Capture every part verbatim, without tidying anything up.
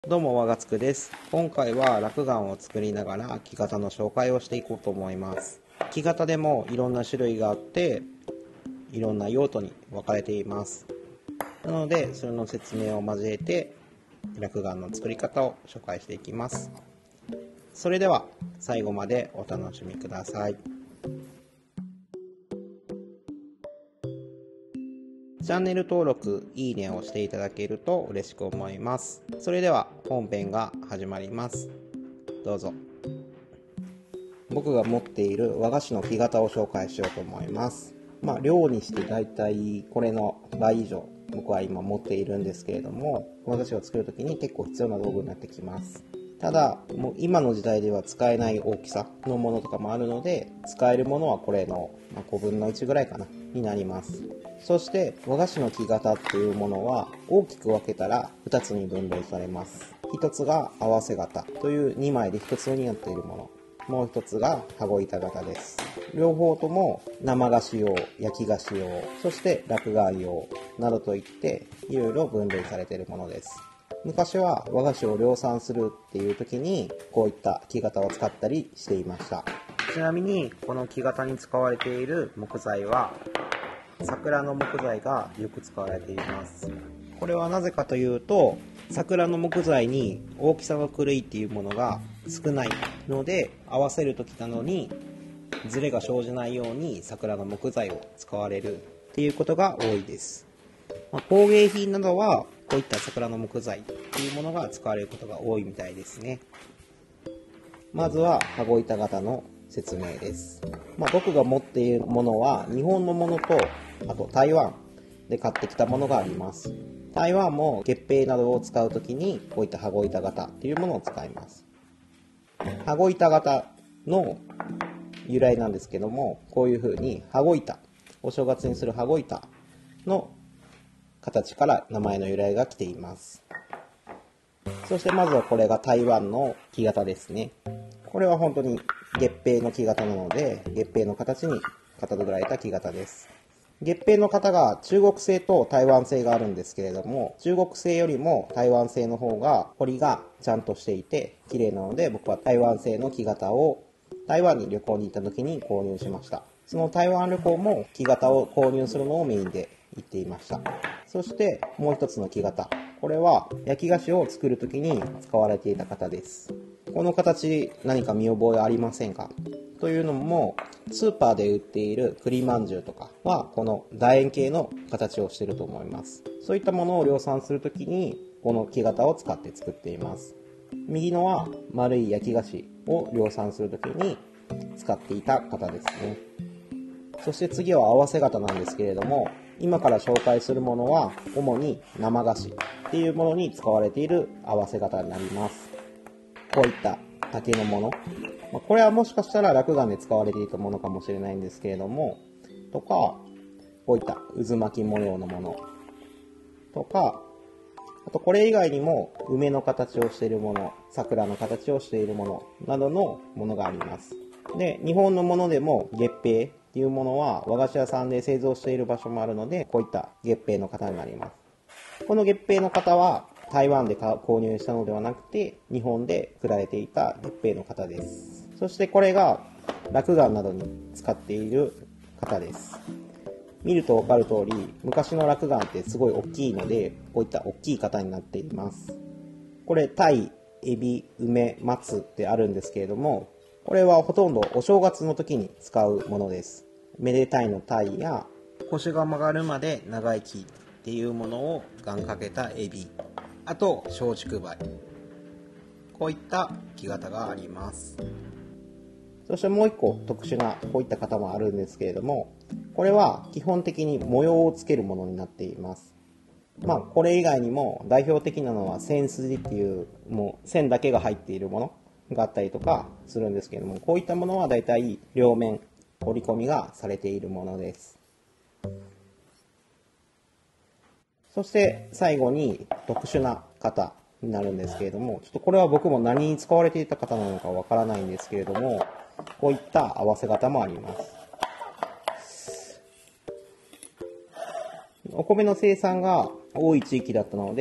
どうも、わがつくです。今回は落雁を作りながら木型の紹介をしていこうと思います。木型でもいろんな種類があって、いろんな用途に分かれています。なので、それの説明を交えて、落雁の作り方を紹介していきます。それでは、最後までお楽しみください。チャンネル登録、いいねをしていただけると嬉しく思います。それでは本編が始まります。どうぞ。僕が持っている和菓子の木型を紹介しようと思います。まあ量にしてだいたいこれの倍以上僕は今持っているんですけれども、和菓子を作るときに結構必要な道具になってきます。ただもう今の時代では使えない大きさのものとかもあるので、使えるものはこれのごぶんのいちぐらいかなになります。そして和菓子の木型っていうものは大きく分けたらふたつに分類されます。ひとつが合わせ型というにまいでひとつになっているもの、もう一つが羽子板型です。両方とも生菓子用、焼き菓子用、そして落雁用などといっていろいろ分類されているものです。昔は和菓子を量産するっていう時にこういった木型を使ったりしていました。ちなみにこの木型に使われている木材は桜の木材がよく使われています。これはなぜかというと、桜の木材に大きさが狂いっていうものが少ないので、合わせる時なのにズレが生じないように桜の木材を使われるっていうことが多いです。まあ、工芸品などはこういった桜の木材っていうものが使われることが多いみたいですね。まずは羽子板型の説明です。まあ、僕が持っているものは日本のものと、あと台湾で買ってきたものがあります。台湾も月餅などを使うときにこういった羽子板型っていうものを使います。羽子板型の由来なんですけども、こういう風に羽子板、お正月にする羽子板の形から名前の由来が来ています。そしてまずはこれが台湾の木型ですね。これは本当に月餅の木型なので、月餅の形にかたどられた木型です。月餅の型が中国製と台湾製があるんですけれども、中国製よりも台湾製の方が彫りがちゃんとしていて綺麗なので、僕は台湾製の木型を台湾に旅行に行った時に購入しました。その台湾旅行も木型を購入するのをメインで行っていました。そしてもう一つの木型、これは焼き菓子を作る時に使われていた型です。この形何か見覚えありませんか？というのも、スーパーで売っている栗まんじゅうとかはこの楕円形の形をしていると思います。そういったものを量産するときにこの木型を使って作っています。右のは丸い焼き菓子を量産するときに使っていた型ですね。そして次は合わせ型なんですけれども、今から紹介するものは主に生菓子っていうものに使われている合わせ型になります。こういった竹のもの、これはもしかしたら落雁で使われていたものかもしれないんですけれども、とかこういった渦巻き模様のものとか、あとこれ以外にも梅の形をしているもの、桜の形をしているものなどのものがあります。で、日本のものでも月餅っていうものは和菓子屋さんで製造している場所もあるので、こういった月餅の型になります。この月餅の型は台湾で購入したのではなくて、日本で作られていた月餅の型です。そしてこれが落雁などに使っている型です。見ると分かる通り、昔の落雁ってすごい大きいので、こういった大きい型になっています。これ、鯛、エビ、梅、松ってあるんですけれども、これはほとんどお正月の時に使うものです。めでたいの鯛や、腰が曲がるまで長生きっていうものを願掛けたエビ、あと松竹梅、こういった木型があります。そしてもう一個特殊なこういった型もあるんですけれども、これは基本的に模様をつけるものになっています。まあこれ以外にも代表的なのは線筋っていう、もう線だけが入っているものがあったりとかするんですけれども、こういったものはだいたい両面折り込みがされているものです。そして最後に特殊な型になるんですけれども、ちょっとこれは僕も何に使われていた型なのかわからないんですけれども、こういった合わせ型もあります。お米の生産が多い地域だったので、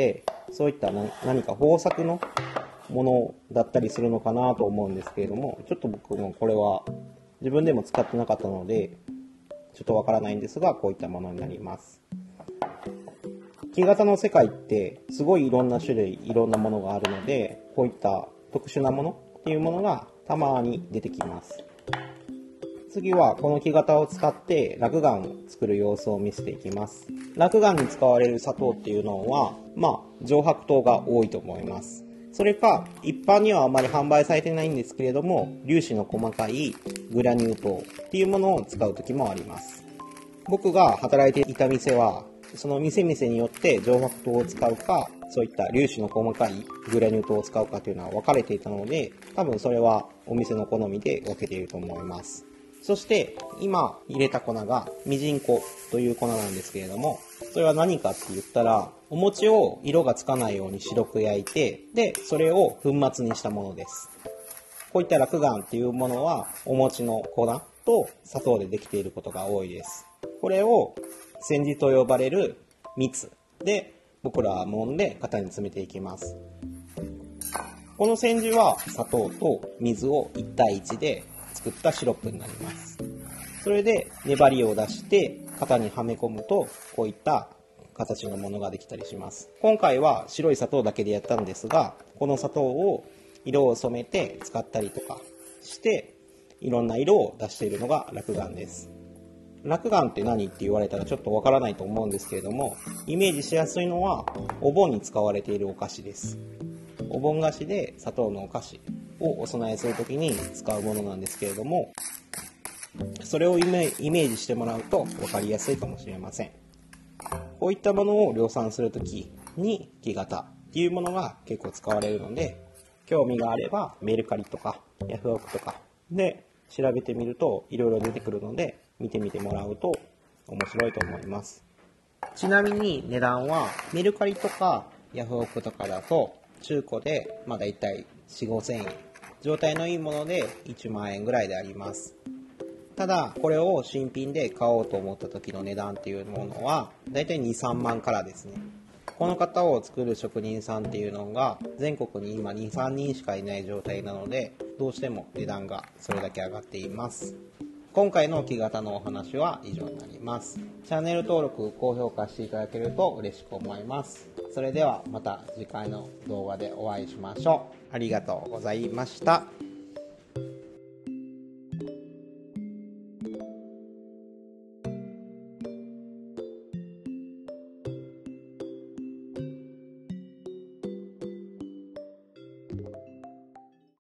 そういった何か豊作のものだったりするのかなと思うんですけれども、ちょっと僕もこれは自分でも使ってなかったのでちょっとわからないんですが、こういったものになります。木型の世界ってすごいいろんな種類いろんなものがあるので、こういった特殊なものっていうものがたまに出てきます。次はこの木型を使って落雁を作る様子を見せていきます。落雁に使われる砂糖っていうのは、まあ上白糖が多いと思います。それか一般にはあまり販売されてないんですけれども、粒子の細かいグラニュー糖っていうものを使う時もあります。僕が働いていた店は、その店々によって上白糖を使うか、そういった粒子の細かいグラニュー糖を使うかというのは分かれていたので、多分それはお店の好みで分けていると思います。そして今入れた粉がミジン粉という粉なんですけれども、それは何かって言ったら、お餅を色がつかないように白く焼いて、でそれを粉末にしたものです。こういった落雁っていうものはお餅の粉と砂糖でできていることが多いです。これを煎じと呼ばれる蜜で僕らは揉んで型に詰めていきます。この煎じは砂糖と水をいち対いちで作ったシロップになります。それで粘りを出して型にはめ込むと、こういった形のものができたりします。今回は白い砂糖だけでやったんですが、この砂糖を色を染めて使ったりとかしていろんな色を出しているのが落雁です。落雁って何って言われたらちょっとわからないと思うんですけれども、イメージしやすいのはお盆に使われているお菓子です。お盆菓子で砂糖のお菓子をお供えするときに使うものなんですけれども、それをイメージしてもらうと分かりやすいかもしれません。こういったものを量産するときに木型っていうものが結構使われるので、興味があればメルカリとかヤフオクとかで調べてみるといろいろ出てくるので、見てみてもらうと面白いと思います。ちなみに値段はメルカリとかヤフオクとかだと中古でまあだいたいよんせんごせんえん、状態のいいものでいちまんえんぐらいであります。ただこれを新品で買おうと思った時の値段っていうものはだいたいにさんまんからですね。この型を作る職人さんっていうのが全国に今にさんにんしかいない状態なので、どうしても値段がそれだけ上がっています。今回の木型のお話は以上になります。チャンネル登録、高評価していただけると嬉しく思います。それではまた次回の動画でお会いしましょう。ありがとうございました。